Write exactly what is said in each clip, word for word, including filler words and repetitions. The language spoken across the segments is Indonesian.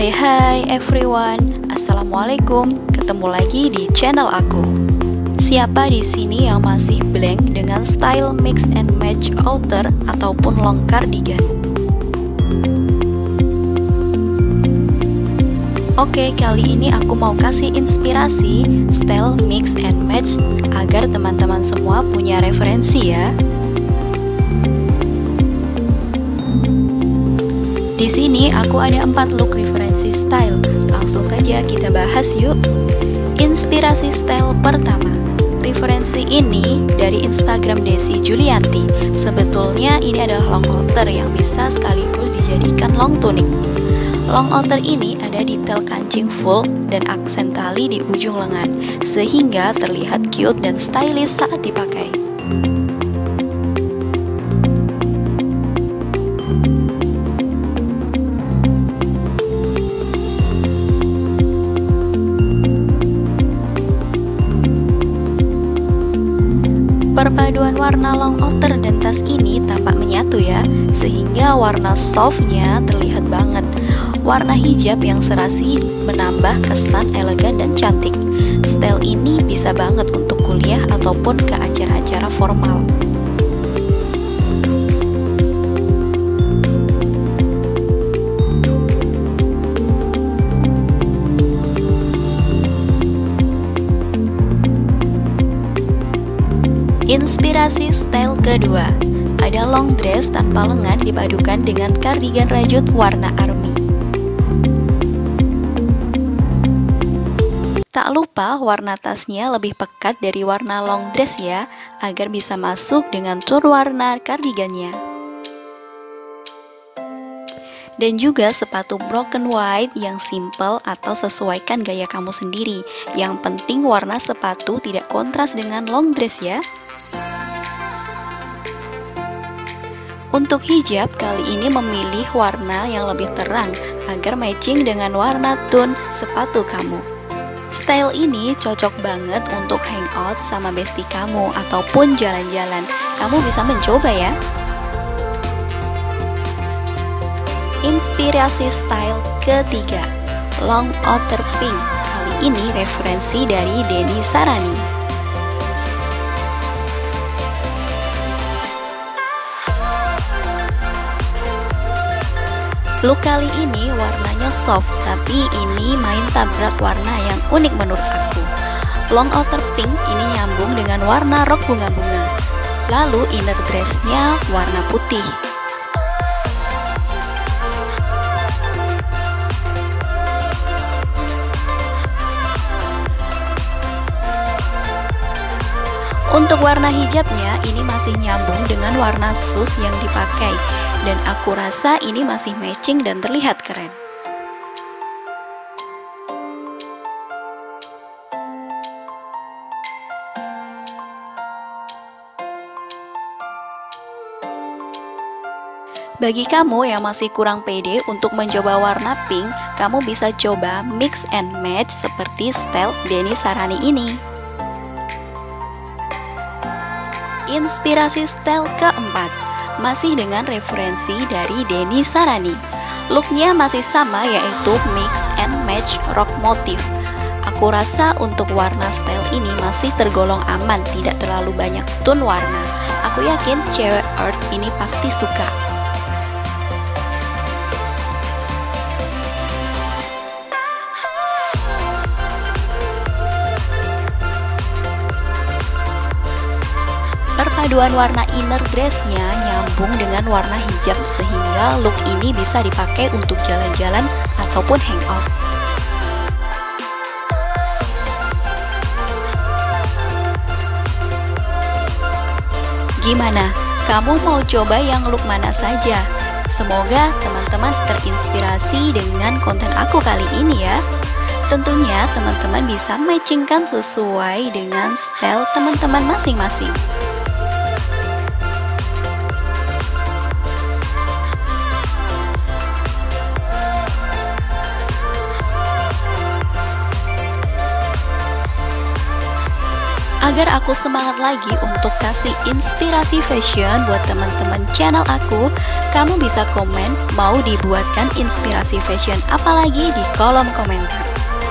Hai hai everyone, Assalamualaikum. Ketemu lagi di channel aku. Siapa di sini yang masih blank dengan style mix and match outer ataupun long cardigan? Oke, kali ini aku mau kasih inspirasi style mix and match agar teman-teman semua punya referensi ya. Di sini aku ada empat look referensi style. Langsung saja kita bahas yuk. Inspirasi style pertama. Referensi ini dari Instagram Desi Julianti. Sebetulnya ini adalah long outer yang bisa sekaligus dijadikan long tunic. Long outer ini ada detail kancing full dan aksen tali di ujung lengan, sehingga terlihat cute dan stylish saat dipakai. Perpaduan warna long outer dan tas ini tampak menyatu ya, sehingga warna softnya terlihat banget. Warna hijab yang serasi menambah kesan elegan dan cantik. Style ini bisa banget untuk kuliah ataupun ke acara-acara formal. Inspirasi style kedua, ada long dress tanpa lengan dipadukan dengan kardigan rajut warna army. Tak lupa warna tasnya lebih pekat dari warna long dress ya, agar bisa masuk dengan tone warna kardigannya. Dan juga sepatu broken white yang simple atau sesuaikan gaya kamu sendiri. Yang penting warna sepatu tidak kontras dengan long dress ya. Untuk hijab kali ini memilih warna yang lebih terang agar matching dengan warna tone sepatu kamu. Style ini cocok banget untuk hangout sama bestie kamu ataupun jalan-jalan. Kamu bisa mencoba ya. Inspirasi style ketiga, long outer pink. Kali ini referensi dari Denny Sarani. Look kali ini warnanya soft, tapi ini main tabrak warna yang unik menurut aku. Long outer pink ini nyambung dengan warna rok bunga-bunga. Lalu inner dressnya warna putih. Untuk warna hijabnya ini masih nyambung dengan warna sus yang dipakai, dan aku rasa ini masih matching dan terlihat keren. Bagi kamu yang masih kurang pede untuk mencoba warna pink, kamu bisa coba mix and match seperti style Denny Sarani ini. Inspirasi style keempat, masih dengan referensi dari Denny Sarani. Looknya masih sama, yaitu mix and match rock motif. Aku rasa untuk warna style ini masih tergolong aman, tidak terlalu banyak tone warna. Aku yakin cewek earth ini pasti suka. Perpaduan warna inner dressnya nyambung dengan warna hijab, sehingga look ini bisa dipakai untuk jalan-jalan ataupun hangout. Gimana? Kamu mau coba yang look mana saja? Semoga teman-teman terinspirasi dengan konten aku kali ini ya. Tentunya teman-teman bisa matchingkan sesuai dengan style teman-teman masing-masing. Agar aku semangat lagi untuk kasih inspirasi fashion buat teman-teman channel aku, kamu bisa komen mau dibuatkan inspirasi fashion apa lagi di kolom komentar.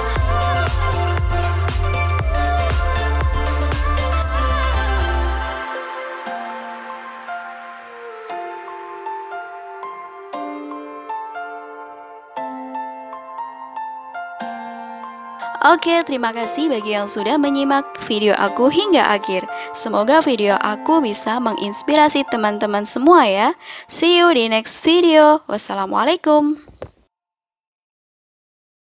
Oke, terima kasih bagi yang sudah menyimak video aku hingga akhir. Semoga video aku bisa menginspirasi teman-teman semua ya. See you di next video. Wassalamualaikum.